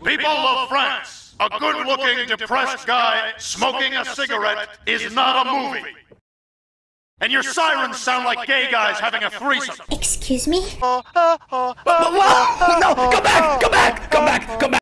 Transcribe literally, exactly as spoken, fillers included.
People of France, a good-looking, depressed guy smoking a cigarette is not a movie. And your sirens sound like gay guys having a threesome. Excuse me? No! Go back! Go back! Go back! Go back!